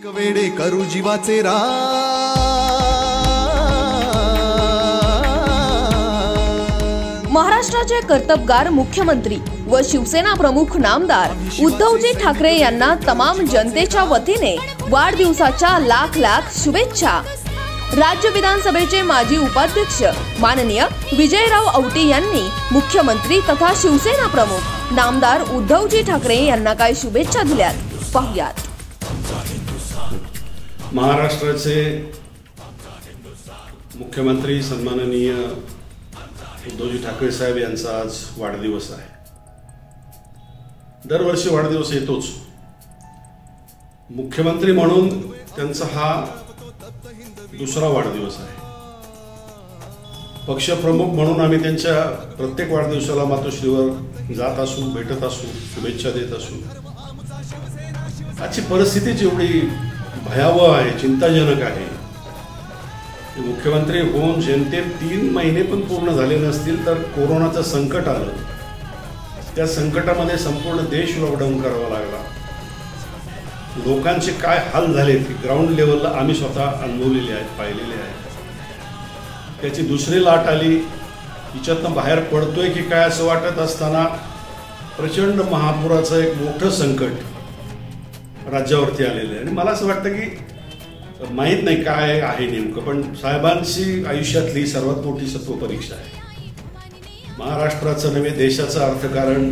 एक वेडे करू जीवाचे महाराष्ट्राचे कर्तबगार मुख्यमंत्री व शिवसेना प्रमुख नामदार उद्धवजी ठाकरे यांना तमाम जनतेच्या वतीने वाढदिवसाच्या लाख लाख शुभेच्छा। राज्य विधानसभेचे माजी उपाध्यक्ष माननीय विजयराव औटी यांनी मुख्यमंत्री तथा शिवसेना प्रमुख नामदार उद्धवजी ठाकरे यांना काय शुभेच्छा दिल्यात पाहुयात। महाराष्ट्राचे मुख्यमंत्री सन्माननीय उद्धवजी ठाकरे साहेब यांचा आज वाढदिवस आहे। दरवर्षी वाढदिवस येतोच। मुख्यमंत्री म्हणून त्यांचा हा दुसरा वाढदिवस आहे। पक्षप्रमुख म्हणून आम्ही त्यांच्या प्रत्येक वाढदिवसाला मातोश्रीवर जात असू, भेटत असू, शुभेच्छा देत असू। आजची परिस्थिती जेवढी भयावह आहे, चिंताजनक आहे, मुख्यमंत्री होऊन जनतेत 3 महिने पण पूर्ण झाले नसतील तर कोरोनाचं संकट आलं। त्या संकटामध्ये संपूर्ण देश लॉकडाऊन करावा लागला। लोकांचे काय हाल झाले ते ग्राउंड लेवलला आम्ही स्वतः अनुभवलेले आहेत, पाहिलेले आहेत। त्याची दुसरी लाट आली, तिच्यातनं बाहेर पडतोय की काय असं वाटत असताना प्रचंड महापुराचं एक मोठं संकट राज्यावरती आलेलं आहे। आणि मला असं वाटतं की माहीत नाही काय आहे नेमकं, पण साहेबांची आयुष्यातली सर्वात मोठी सत्वपरीक्षा आहे। महाराष्ट्राचं नव्हे देशाचं अर्थकारण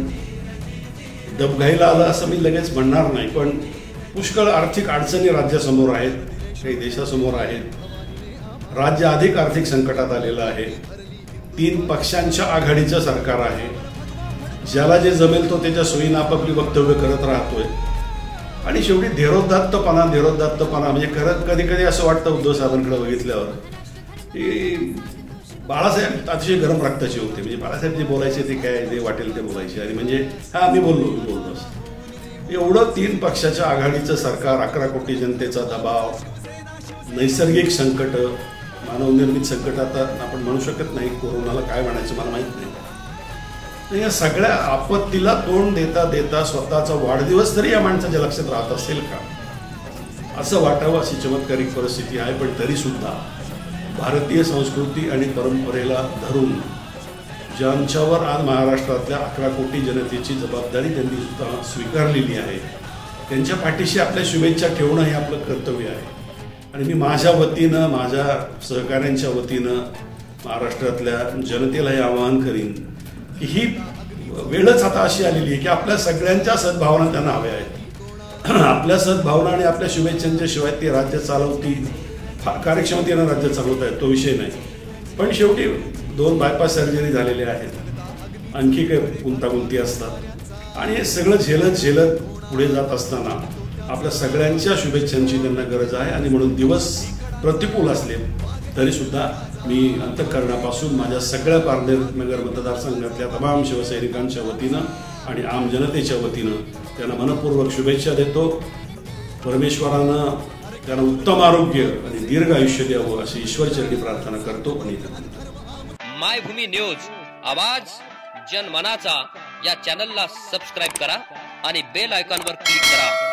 डबघाईला आलं असं मी लगेच म्हणणार नाही, पण पुष्कळ आर्थिक अडचणी राज्यासमोर आहेत, काही देशासमोर आहेत। राज्य अधिक आर्थिक संकटात आलेलं आहे। 3 पक्षांच्या आघाडीचं सरकार आहे। ज्याला जे जमेल तो त्याच्या सोयीनं आपापली वक्तव्य करत राहतोय आणि शेवटी धीरोदात्तपणा म्हणजे कधी कधी असं वाटतं उद्धव साहेबांकडे बघितल्यावर की बाळासाहेब अतिशय गरम रक्ताचे होते। म्हणजे बाळासाहेब जे बोलायचे ते काय जे वाटेल ते बोलायचे आणि म्हणजे हा मी बोललो एवढं 3 पक्षाच्या आघाडीचं सरकार, 11 कोटी जनतेचा दबाव, नैसर्गिक संकट, मानवनिर्मित संकट आता आपण म्हणू शकत नाही, कोरोनाला काय म्हणायचं मला माहित नाही। या सगळ्या आपत्तीला तोंड देता देता स्वतःचा वाढदिवस तरी या माणसाच्या लक्षात राहत असेल का असं वाटावं, अशी चमत्कारिक परिस्थिती आहे। पण तरी सुद्धा भारतीय संस्कृती आणि परंपरेला धरून ज्यांच्यावर आज महाराष्ट्रातल्या 11 कोटी जनतेची जबाबदारी त्यांनी सुद्धा स्वीकारलेली आहे, त्यांच्या पाठीशी आपल्या शुभेच्छा ठेवणं हे आपलं कर्तव्य आहे। आणि मी माझ्या वतीनं, माझ्या सहकाऱ्यांच्या वतीनं महाराष्ट्रातल्या जनतेला हे आवाहन करीन की ही वेळच आता अशी आलेली आहे की आपल्या सगळ्यांच्या सद्भावना त्यांना हव्या आहेत। आपल्या सद्भावना आणि आपल्या शुभेच्छांच्या शिवाय ते राज्य चालवतील, कार्यक्षमतेनं राज्य चालवत आहेत तो विषय नाही। पण शेवटी 2 बायपास सर्जरी झालेले आहेत, आणखी काही गुंतागुंती असतात आणि हे सगळं झेलत पुढे जात असताना आपल्या सगळ्यांच्या शुभेच्छांची त्यांना गरज आहे। आणि म्हणून दिवस प्रतिकूल असले तरी सुद्धा मी अंतःकरणापासून माझ्या सगळ्या पारनेर नगर मतदारसंघातल्या तमाम शिवसैनिकांच्या वतीनं आणि आम जनतेच्या वतीनं त्यांना मनपूर्वक शुभेच्छा देतो। परमेश्वरानं त्यांना उत्तम आरोग्य आणि दीर्घ आयुष्य द्यावं अशी ईश्वरचरणी प्रार्थना करतो। आणि मायभूमी न्यूज आवाज जनमनाचा या चॅनलला सबस्क्राइब करा आणि बेल आयकॉनवर क्लिक करा।